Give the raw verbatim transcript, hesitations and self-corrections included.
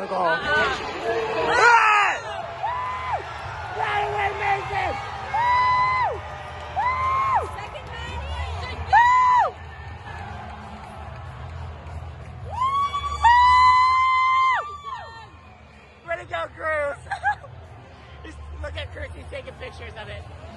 the goal. Uh-uh. Right away, Mason! Woo! Woo! Second man in! Woo! Woo! Way to go, Cruz! Look at Cruz, he's taking pictures of it.